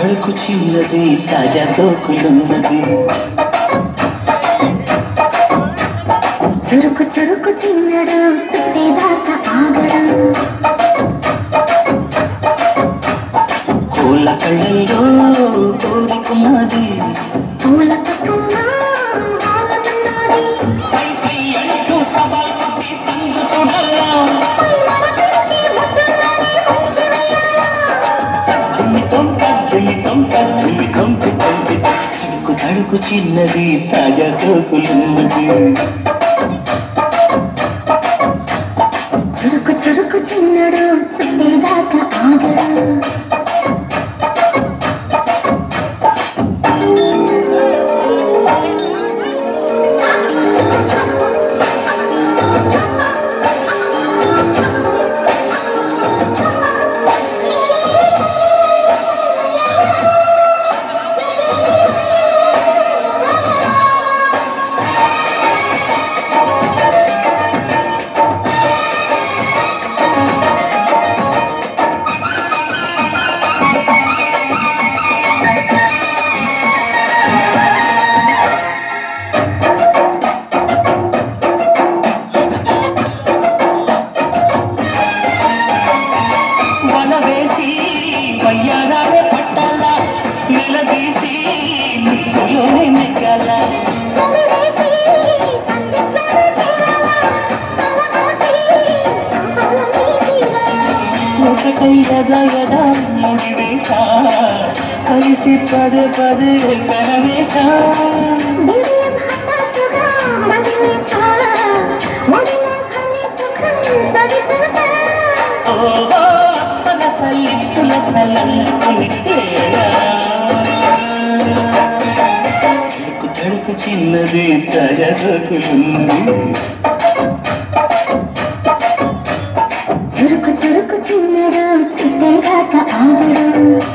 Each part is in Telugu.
తడుకు చిన్నది తాజా సోకులున్నది చురుకు చురుకు చిన్నడు చుట్టేదాకా ఆగడు పూల కళ్ళల్లో కోరికున్నది పూల పక్కన ఆగమన్నది సై సై అంటూ సవాల్ కొట్టి సందు చూడల్లా తడుకు చిన్నది తాజా సోకులున్నది చురుకు చురుకు చిన్నడు చుట్టేదాకా ఆగడు వయ్యారాలే పట్టాల నిలదీసి నిప్పులోనే నెగ్గాల ఒకటై యదా యదా ముడివేశ కలిసి పదే పదే కనవేశ తడుకు చిన్నది తాజా సోకులున్నది చురుకు చురుకు చిన్నడు చుట్టేదాకా ఆగడు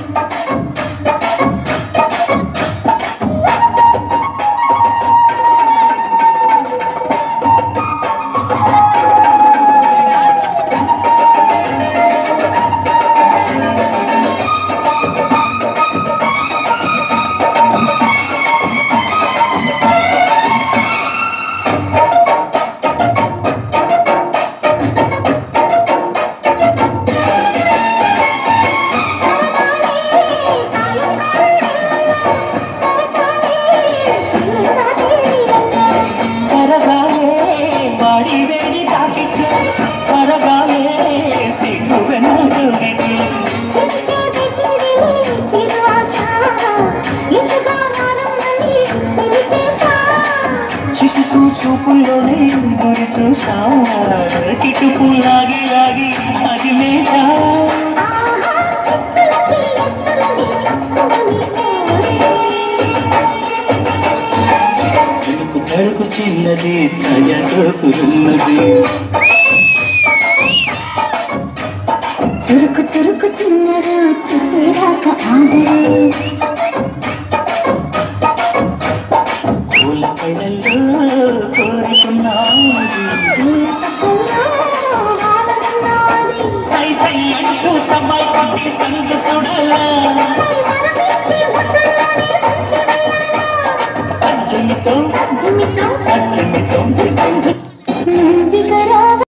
చిటుకు చూపుల్లోనే గురి చూసా కిటుకు లాగి లాగి అదిమేశా తడుకు చిన్నది తాజా సోకులున్నది చురుకు చురుకు చిన్నడు చుట్టేదాకా ఆగడు పూల కళ్ళల్లో కోరుకున్నది సై సై అంటూ సవాల్ కొట్టి సందు చూడాలా అద్దులతో